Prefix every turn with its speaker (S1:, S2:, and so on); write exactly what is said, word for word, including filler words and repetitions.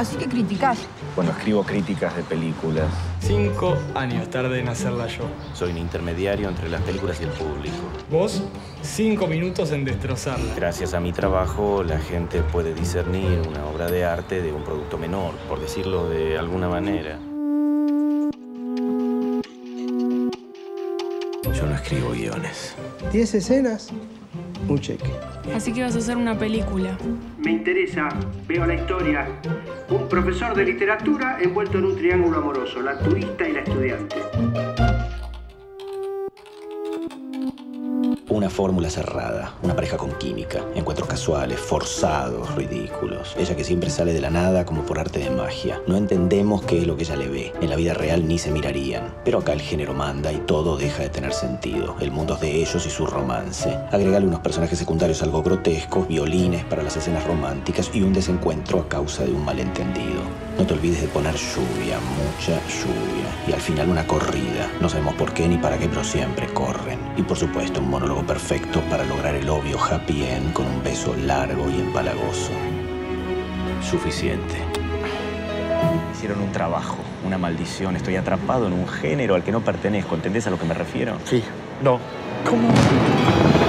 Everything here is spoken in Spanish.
S1: así que criticás.
S2: Bueno, escribo críticas de películas.
S3: Cinco años tardé en hacerla yo.
S2: Soy un intermediario entre las películas y el público.
S3: Vos, cinco minutos en destrozarla.
S2: Gracias a mi trabajo, la gente puede discernir una obra de arte de un producto menor, por decirlo de alguna manera. Yo no escribo guiones.
S4: ¿Diez escenas? Un cheque.
S5: Así que vas a hacer una película.
S6: Me interesa, veo la historia. Un profesor de literatura envuelto en un triángulo amoroso, la turista y la estudiante.
S2: Una fórmula cerrada, una pareja con química, encuentros casuales, forzados, ridículos. Ella que siempre sale de la nada como por arte de magia. No entendemos qué es lo que ella le ve. En la vida real ni se mirarían. Pero acá el género manda y todo deja de tener sentido. El mundo es de ellos y su romance. Agregale unos personajes secundarios algo grotescos, violines para las escenas románticas y un desencuentro a causa de un malentendido. No te olvides de poner lluvia, mucha lluvia. Y al final una corrida. No sabemos por qué ni para qué, pero siempre corren. Y por supuesto un monólogo perfecto para lograr el obvio happy end con un beso largo y empalagoso. Suficiente. Hicieron un trabajo, una maldición. Estoy atrapado en un género al que no pertenezco. ¿Entendés a lo que me refiero?
S3: Sí. No.
S2: ¿Cómo?